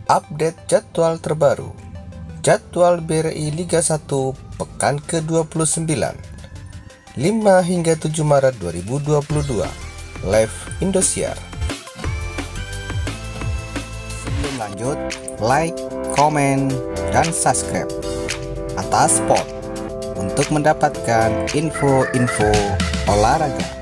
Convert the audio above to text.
Update jadwal terbaru. Jadwal BRI Liga 1 pekan ke-29 5 hingga 7 Maret 2022. Live Indosiar. Sebelum lanjut, like, komen, dan subscribe atas sport untuk mendapatkan info-info olahraga.